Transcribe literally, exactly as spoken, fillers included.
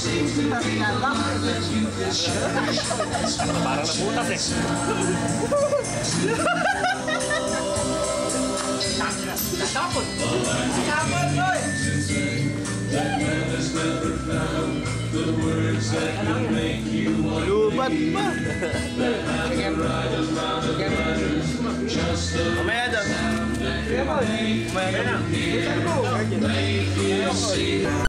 Parang nabutas eh. Tapos! Tapos, boy! Lubat pa! Mamaya doon. Mamaya doon.